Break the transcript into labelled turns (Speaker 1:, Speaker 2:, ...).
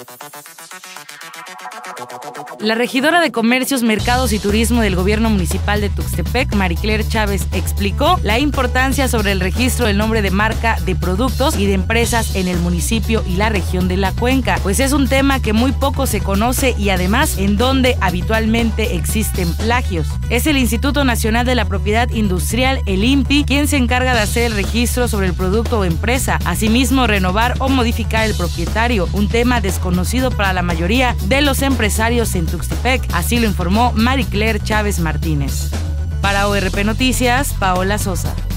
Speaker 1: La regidora de Comercios, Mercados y Turismo del Gobierno Municipal de Tuxtepec, Maricler Chávez, explicó la importancia sobre el registro del nombre de marca de productos y de empresas en el municipio y la región de la Cuenca, pues es un tema que muy poco se conoce y además en donde habitualmente existen plagios. Es el Instituto Nacional de la Propiedad Industrial, el INPI, quien se encarga de hacer el registro sobre el producto o empresa, asimismo renovar o modificar el propietario, un tema desconocido para la mayoría de los empresarios en Tuxtepec, así lo informó Maricler Chávez Martínez. Para ORP Noticias, Paola Sosa.